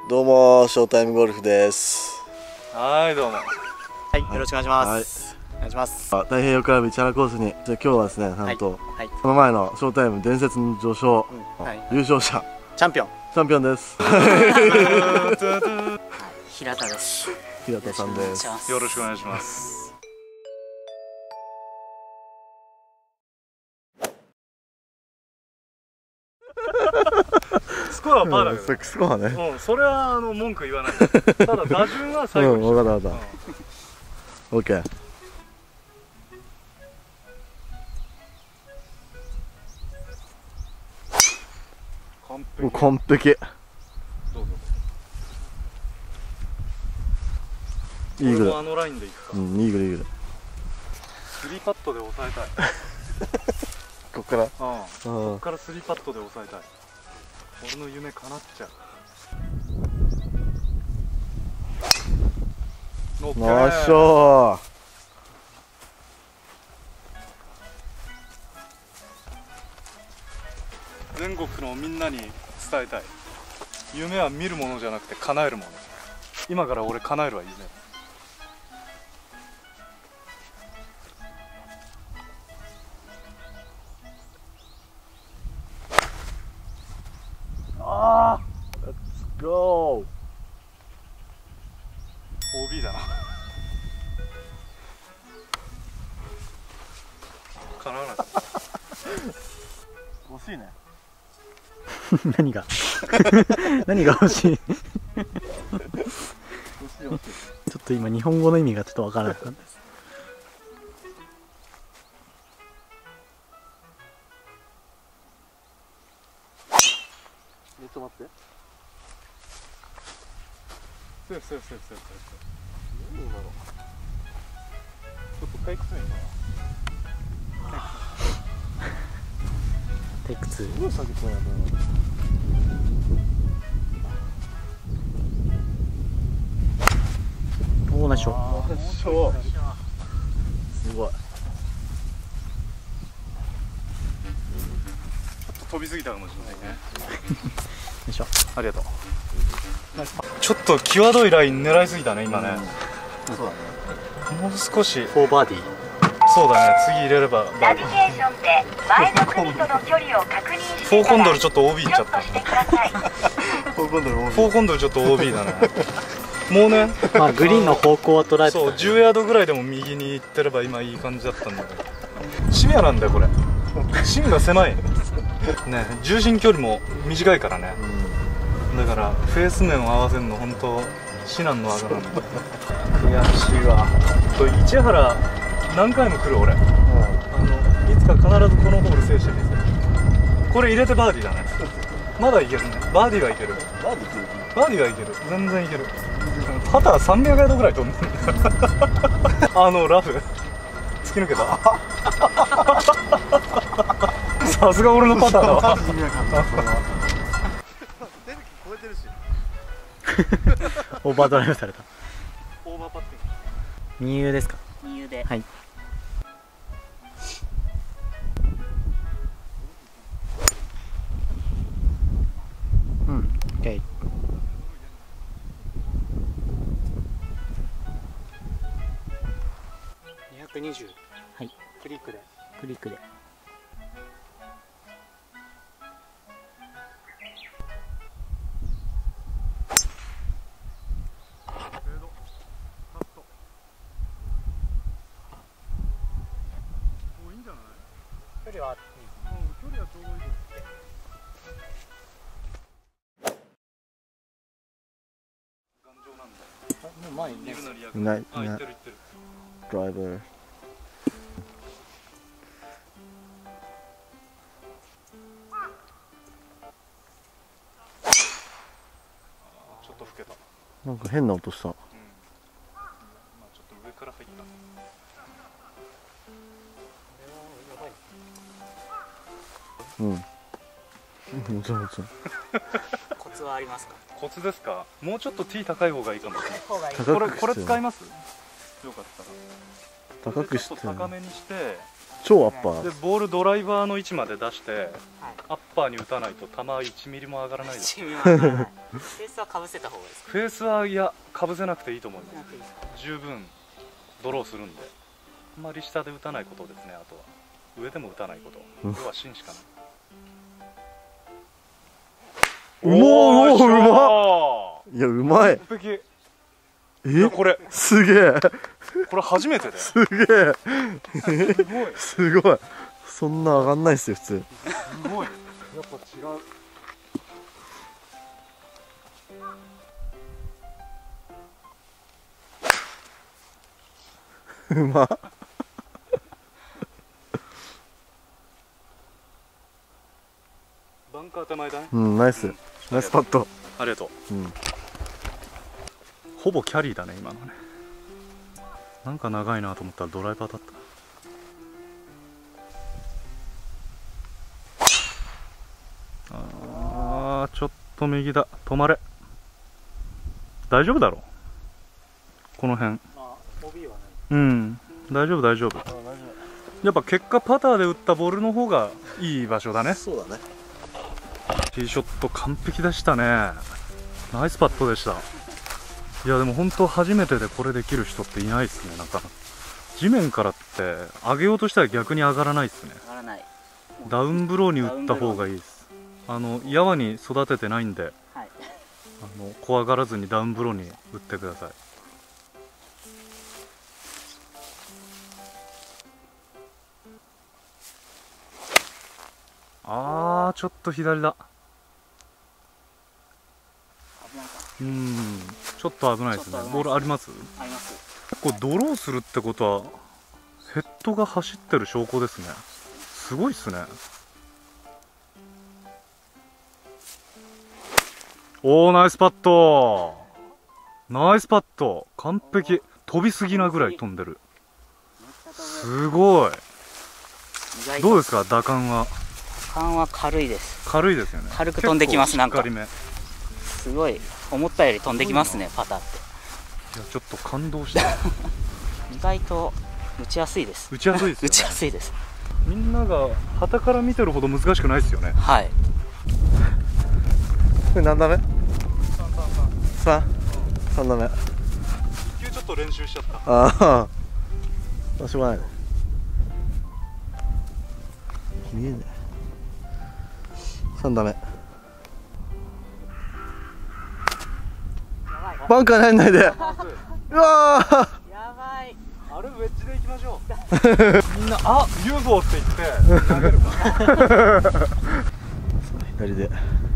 どうも、ショータイムゴルフです。 はい、どうも。 はい、よろしくお願いします。お願いします。 太平洋クラブ市原コースに、今日はですね、なんと、この前のショータイム伝説の序章、優勝者、 チャンピオンです。 平田です。 平田さんです。 よろしくお願いします。スコアはパーだけど。 スコアね。 うん、それは文句言わない。ただ打順は最後に。 分かった。オッケー。完璧。 どうぞ。 イーグル。 あのラインでいくか。 イーグル。 3パットで抑えたい。 こっから。 こっから3パットで抑えたい。俺の夢叶っちゃう。 ナイスショー。 全国のみんなに伝えたい。夢は見るものじゃなくて叶えるもの。今から俺叶えるわ、夢。 Let's go。 OB だな。叶わなかった。 惜しいね。 何が何が欲しいちょっと今日本語の意味がちょっとわからなかったです。 ちょっと待って。 セーフ。 何だろう。 ちょっと退屈ね今。 テイク2。 すごい先っぽいな。 おー、ナイスショー。 すごい。 ちょっと飛びすぎたかもしれないね。 よいしょ。 ありがとう。ちょっと際どいライン狙いすぎたね今ね。 そうだね。 もう少し。 4バーディー。 そうだね、次入れればナビゲーションで前の組との距離を確認して 4コンドルちょっと OB いっちゃった。 4コンドル OB。 4コンドルちょっと OB だね。もうね、 まあグリーンの方向は捉えてた。 そう、10ヤードぐらいでも右に行ってれば今いい感じだったんだけど、シビアなんだよこれ。芯が狭いね、重心距離も短いからね。だからフェース面を合わせるの本当至難の技なんだ。悔しいわ。市原何回も来る俺。いつか必ずこのホール制してみせる。これ入れてバーディーだね。まだいけるね。バーディーはいける。バーディーはいける。全然いける。パター300ヤードぐらい飛んでる。ラフ突き抜けた。さすが俺のパターだわ。 オーバードライブされた。 オーバーパッティング。 二遊ですか。 二遊で。 はい。うん、OK。220。はい。クリックで。距離はちょうどいいです。 頑丈なんだ。 もう前にね。 いない。 あ、行ってる。 ドライバー。 ちょっと老けた。 なんか変な音した。 まあちょっと上から入った。 もちろん。 コツはありますか。 コツですか。もうちょっと T 高い方がいいかもしれない。これ使います。よかったら高くして。 ちょっと高めにして超アッパー。 でボールドライバーの位置まで出して、アッパーに打たないと球1ミリも上がらないです。 1ミリも上がらない。フェースはかぶせた方がいいですか？ フェースはいや、かぶせなくていいと思います。十分ドローするんで、あんまり下で打たないことですね。あとは上でも打たないこと、要は芯しかない。 うまい。いや、うまい。 完璧。 これすげえ。 これ初めてだよ。 すげえ。すごい。そんな上がんないっすよ普通。 すごい。やっぱ違う。 うまっ。 バンカー手前だね。 うん、ナイス。ナイスパット。 ありがとう。 うん。 ほぼキャリーだね今のね。なんか長いなと思ったらドライバーだった。あー、ちょっと右だ。止まれ。大丈夫だろう、この辺。うん、大丈夫大丈夫。やっぱ結果パターで打ったボールの方がいい場所だね。 そうだね。 ティーショット完璧でしたね。ナイスパットでした。いやでも本当初めてでこれできる人っていないですね。なんか地面からって上げようとしたら逆に上がらないですね。 上がらない。 ダウンブローに打った方がいいです。やわに育ててないんで、 はい、 怖がらずにダウンブローに打ってください。あー、ちょっと左だ。ちょっと危ないですね。ボールあります？ あります。 結構ドローするってことはヘッドが走ってる証拠ですね。すごいっすね。おー、ナイスパット。ナイスパット。完璧。飛びすぎなぐらい飛んでる。すごい。どうですか、打感は？ 打感は軽いです。 軽いですよね。 軽く飛んできます。なんかめすごい思ったより飛んできますね、パターって。 いや、ちょっと感動した。 意外と打ちやすいです。 打ちやすいですよね。 打ちやすいです。 みんなが旗から見てるほど難しくないですよね。 はい。 これ何打目？3打目。 ちょっと練習しちゃった。 ああ、しょうがないね。見えねえ。3打目。バンカーに入んないで。うわー、 やばい。 あれウェッジで行きましょう。みんなあ UFO って言って投げるか。 左で。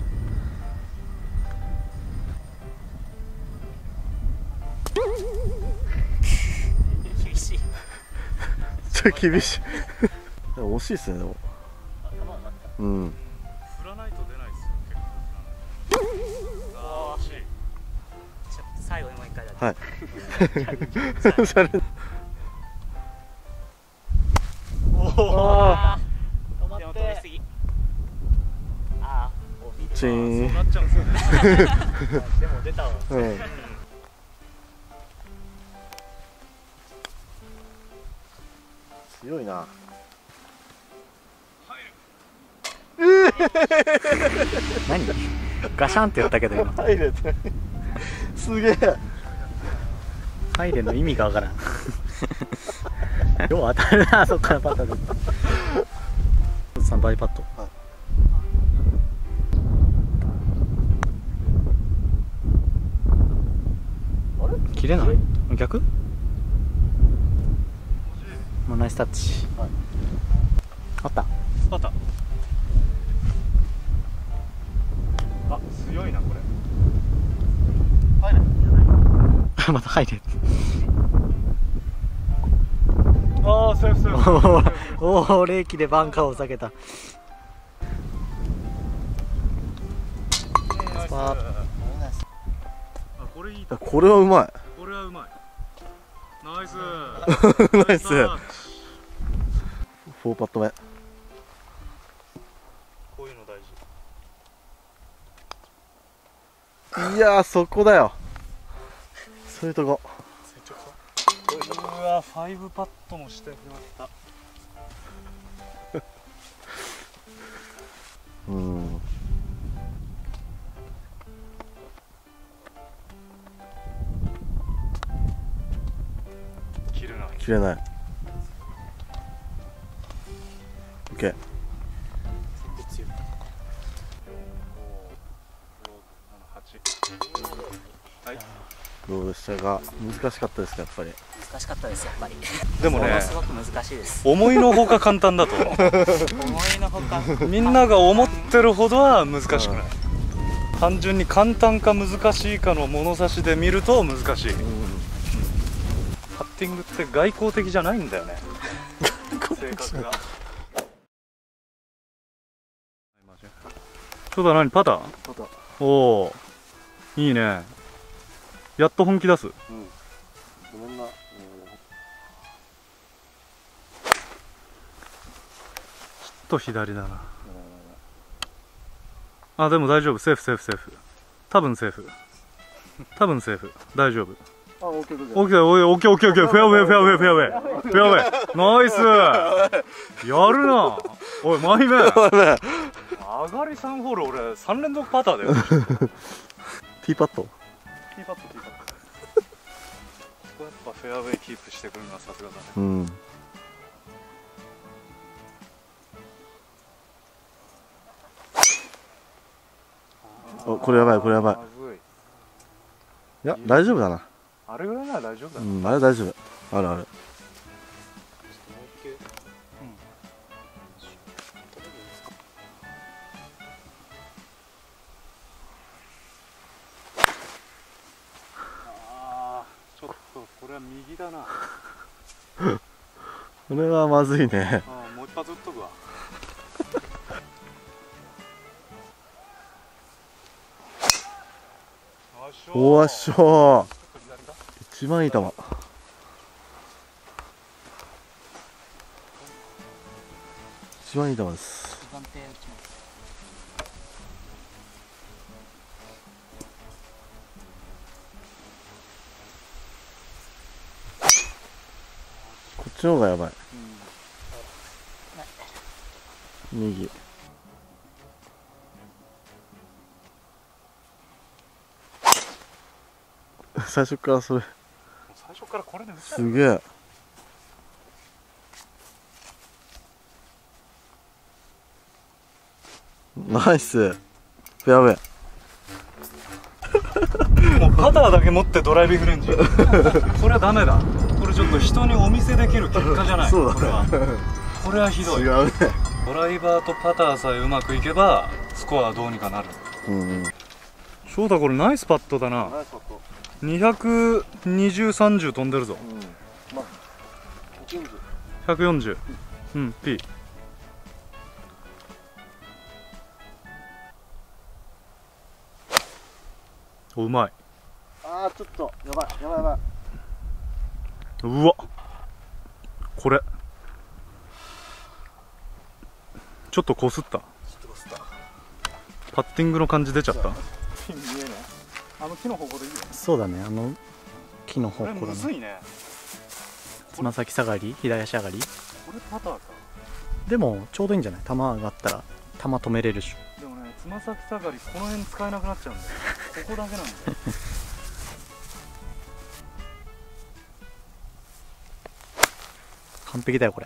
厳しい。 ちょっと厳しい。惜しいっすねでも。うん。 振らないと出ないですよ。結構。ああ、惜しい。 最後にもう一回だけ。 はい。それ。 ああ。止まって。飛びすぎ。ああ。 チーン。 そうなっちゃうんですよね。 でも出たわ。 うん。強いな。 何ガシャンってやったけど今入れてすげえ。 入れの意味がわからん。よう当たるな、そっからパターンで。3倍パット、はい、あれ切れない？逆？もうナイスタッチ、はい、あったあった。あ、強いなこれ。 入れ。 また入れ。 ああ、セーフセーフ。 おお、冷気でバンカーを避けた。 あ、これいい。 これはうまい。 これはうまい。ナイス。 ナイス。4パット目。 こういうの大事。いやー、そこだよ。そういうとこ。 うわ、5パットもしてきました。 うん。 切れない。 切れない。オッケー。 はい。 どうでしたか。難しかったですか、やっぱり。 難しかったですやっぱり。 でもね、 ものすごく難しいです。 思いのほか簡単だと思う。 思いのほか。 みんなが思ってるほどは難しくない。単純に簡単か難しいかの物差しで見ると難しい。パッティングって外交的じゃないんだよね。性格が。そうだ、何パター？ パター。 おお、いいね。やっと本気出す。 うん。ごめんな。ちょっと左だな。あ、でも大丈夫。セーフセーフセーフ。多分セーフ。多分セーフ。大丈夫。 あ、オッケー。 オッケーオッケーオッケーオッケー。フェアウェイフェアウェイフェアウェイフェアウェイ。ナイス。やるな。おい、マイメン。上がり3ホール、俺3連続パターだよ。 ティーパット。 ティーパット。ここやっぱフェアウェイキープしてくるのはさすがだね。 うん。お、これやばい、これやばい。いや、大丈夫だな。 あれぐらいなら大丈夫だ。 うん、あれ大丈夫。あるある。 ちょっとこれは右だな。 これはまずいね。 もう一発打っとくわ。 おわっしょー。一番いい球。一番いい球です。こっちの方がやばい。右。最初からそれ。 最初からこれで打っちゃう。 すげえ。ナイス。フェアウェイ。 もうパターだけ持ってドライビングレンジ。これはダメだ。これちょっと人にお見せできる結果じゃない。 そうだね。 これはひどい。 違うね。 ドライバーとパターさえうまくいけばスコアはどうにかなる。翔太、これナイスパットだな。220、30飛んでるぞ。140。うん、P。お、うまい。 ああ、ちょっとやばい。 うわ、これちょっとこすった。パッティングの感じ出ちゃった。ピン見えない。あの木の方向でいいよ。 そうだね、あの木の方向だね。 むずいね。 つま先下がり、左足上がり。 これパターか。 でもちょうどいいんじゃない？球上がったら球止めれるし。 でもね、つま先下がりこの辺使えなくなっちゃうんだよ。ここだけなんだよ。 完璧だよこれ。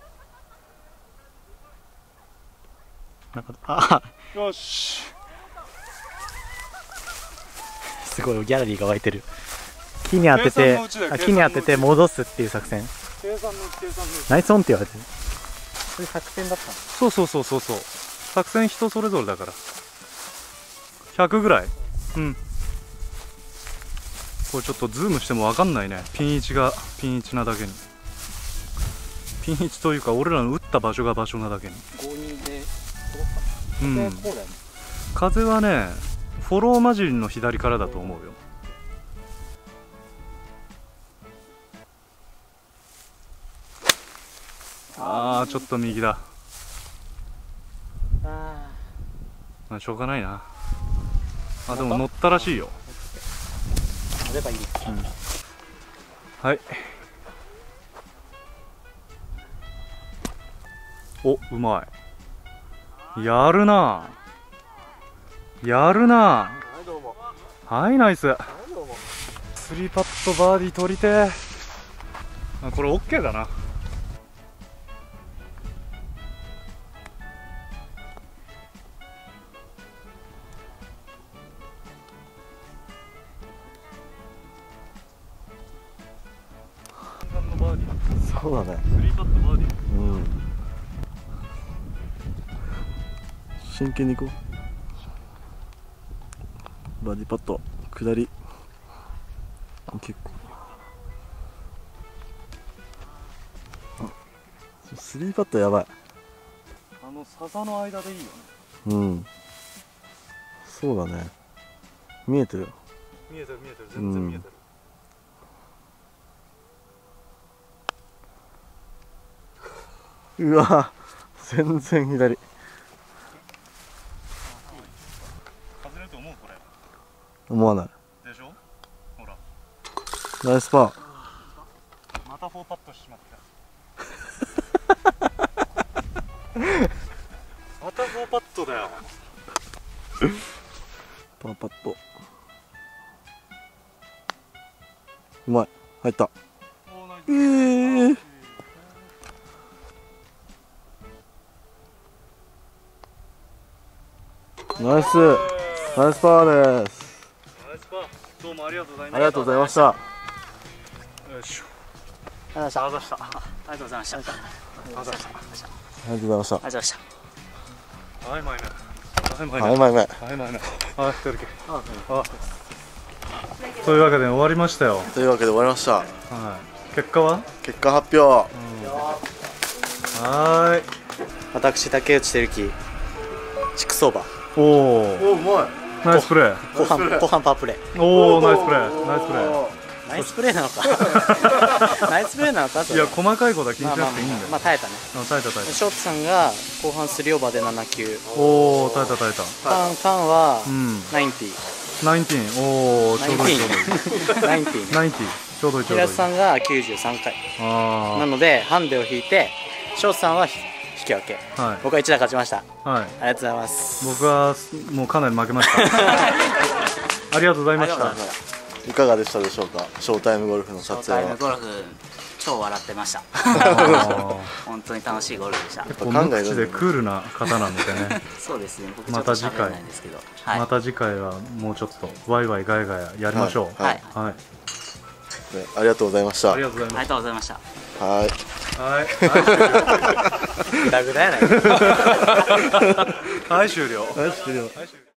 なんかよし。 すごいギャラリーが湧いてる。木に当てて、木に当てて戻すっていう作戦。ナイスオンって言われてる。そういう作戦だったの？ そう作戦人それぞれだから100ぐらい。うん、これちょっとズームしても分かんないね。ピン位置がピン位置なだけに。ピン位置というか俺らの打った場所が場所なだけに。 52でうん、風はねフォローマジンの左からだと思うよ。あー、ちょっと右だ。まあしょうがないな。あ、でも乗ったらしいよ。 乗ればいい。 はい。お、うまい。 やるなやるな。 はいどうも。 はいナイス。 はいどうも。 3パットバーディー取りてー。あ、これ OK だな。 そうだね。 3パットバーディー。 うん。真剣に行こう。バーディーパット下り。結構。3パットやばい。 あの笹の間でいいよね。 うん。そうだね。見えてるよ。 見えてる見えてる、全然見えてる。 うわ、全然左。 外れると思うこれ。 思わない。 でしょ。ほら。 ナイスパー。 また4パットしまった。また4パットだよ。 パーパット。うまい。入った。ナイス。ナイスパーです。 ナイスパー。どうもありがとうございました。 ありがとうございました。 よいしょ。 ありがとうございました。ありがとうございました。ありがとうございました。 ありがとうございました。 ありがとうございました。 はい、前目。はい、 はい、前目。 はい、前目。はい、出るけ。あ。というわけで終わりましたよ。 というわけで終わりました。 はい。結果は？ 結果発表。 はい。 私竹内照樹、筑相場。 おお。 お、うまい。 ナイスプレー。 後半パープレー。 おお、ナイスプレー。ナイスプレー。 ナイスプレーなのか。ナイスプレーなのか。 いや、細かいことは気にしなくていいんだよ。 まあ耐えたね。 耐えた耐えた。 ショートさんが後半3オーバーで7球。 おお、耐えた耐えた。 ターンは 19。おお、ちょうどいいちょうどいい。 19。 ちょうどいいちょうどいい。 平津さんが93回。 ああ。 なのでハンデを引いて、ショートさんは引き分け。 はい。 僕は1打勝ちました。 はい。 ありがとうございます。 僕はもうかなり負けました。ありがとうございました。 いかがでしたでしょうか。ショータイムゴルフの撮影は。 ショータイムゴルフ超笑ってました。本当に楽しいゴルフでした。 結構無口でクールな方なのでね。 そうですね。僕ちょっと喋れないんですけど。 また次回はもうちょっとワイワイガヤガヤやりましょう。 はい。 はい。 ありがとうございました。 ありがとうございました。 はい。 はい。 グダグダやない。 はい、終了。 はい、終了。